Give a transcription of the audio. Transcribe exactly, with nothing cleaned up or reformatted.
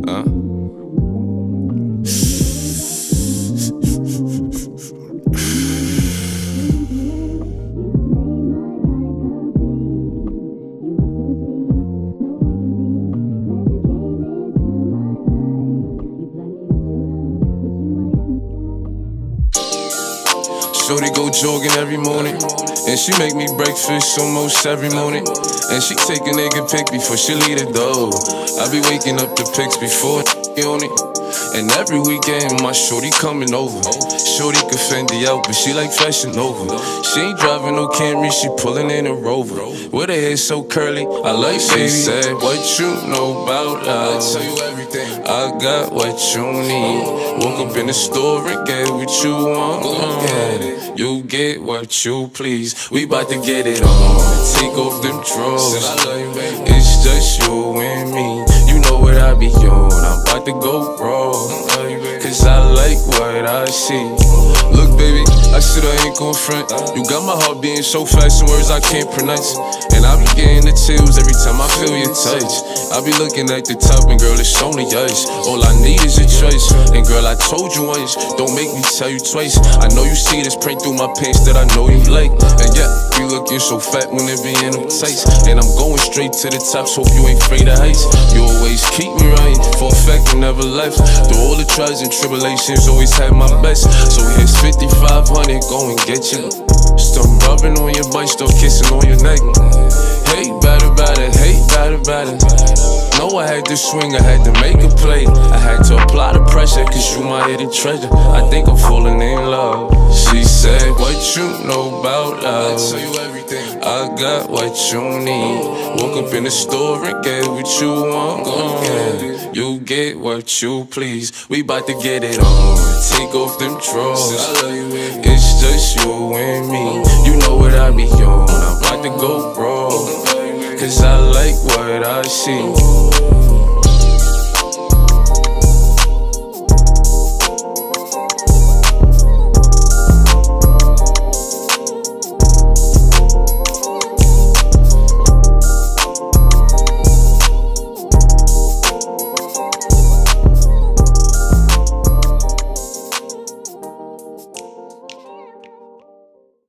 Huh? Shorty go jogging every morning, and she make me breakfast almost every morning. And she take a nigga pic before she leave the door. I be waking up the pics before on it. And every weekend my shorty coming over. Shorty can Fendi out, but she like Fashion Nova. She ain't driving no Camry, she pulling in a Rover. With her hair so curly, I like she said, what you know about love? I tell you everything. I got what you need. Woke up in the store and get what you want. Get it. You get what you please. We bout to get it on. Take off them drawers. It's just you and me. You know what I be on. I'm about to go raw. Cause I like what I see. Look baby, I said I ain't gon' front. You got my heart beating so fast in words I can't pronounce. And I be getting the chills every time I feel your touch. I be looking at the top and girl it's only us. All I need is a choice. And girl I told you once, don't make me tell you twice. I know you see this print through my pants that I know you like. And yeah, you looking so fat when it be in them tights. And I'm going straight to the top, so hope you ain't afraid of heights. You always keep me right, for a fact you never left. Through all the trials and tribulations, always had my best. So here's fifty-five hundred, go and get you. Start rubbing on your butt, start kissing on your neck. Hate bad about it, hate bad about it. Know I had to swing, I had to make a play. I had to apply the pressure, cause you my hidden treasure. I think I'm falling in love. She said, what you know about love? I tell you everything. I got what you need. Woke up in the store and get what you want. Get it. You get what you please. We bout to get it on. Take off them drawers. It's just you and me. You know what I be on. I'm about to go raw. Cause I like what I see.